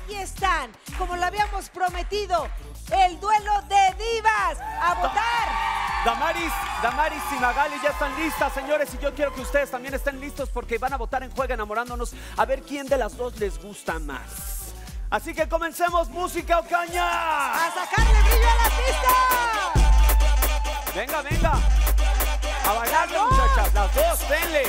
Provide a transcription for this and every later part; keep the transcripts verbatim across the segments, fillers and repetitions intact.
ahí están, como lo habíamos prometido, el duelo de divas. ¡A votar! Damaris, Damaris y Magali ya están listas, señores, y yo quiero que ustedes también estén listos porque van a votar en Juega Enamorándonos a ver quién de las dos les gusta más. Así que comencemos, música o caña. ¡A sacarle brillo a la pista! Venga, venga. A bailarle, muchachas, las dos, denle.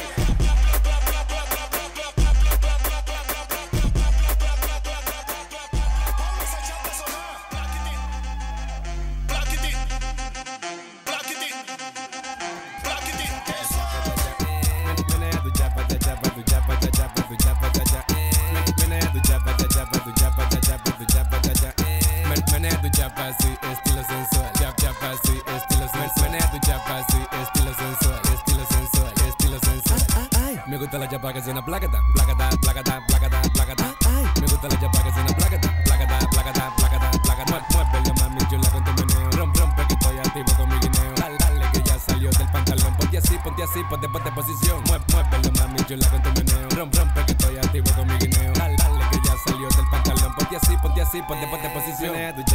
Menea tu chapa así, estilo sensual. Chap, chapa así, estilo sensual. Menea tu chapa así, estilo sensual. Estilo sensual, estilo sensual. Ah, ah, ay. Me gusta la chapa que suena placata, placata, placata, placata, placata. Ay. Me gusta la chapa que suena placata, placata, placata, placata, placata. Muévelo, mami chula con tu meneo. Rompe, rompe que estoy activo con mi guineo. Dale, dale que ya salió del pantalón. Ponte así, ponte así, ponte, ponte posición. Muévelo, mami chula con tu meneo. Rompe, rompe que estoy activo con mi guineo. Dale, dale que ya salió del pantalón. Ponte así, ponte así, ponte, ponte posición.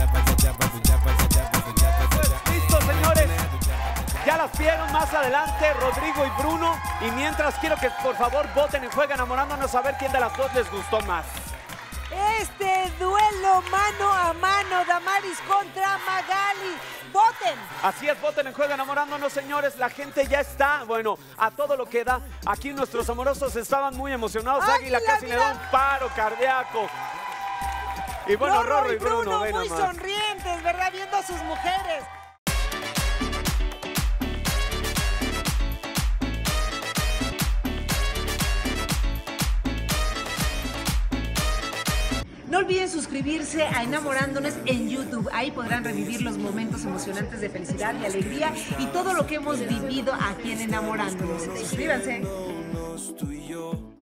Listo, señores. Ya las vieron más adelante, Rodrigo y Bruno. Y mientras quiero que por favor voten en Juega Enamorándonos a ver quién de las dos les gustó más. Este duelo mano a mano, Damaris contra Magali. ¡Voten! Así es, voten en Juega Enamorándonos, señores. La gente ya está, bueno, a todo lo que da. Aquí nuestros amorosos estaban muy emocionados. Ay, Águila mira, casi le mira. da un paro cardíaco. Y bueno, Rorro Rorro y Bruno, ven muy nomás. sonrientes, ¿verdad? Viendo a sus mujeres. No olviden suscribirse a Enamorándonos en YouTube. Ahí podrán revivir los momentos emocionantes de felicidad y alegría y todo lo que hemos vivido aquí en Enamorándonos. Suscríbanse.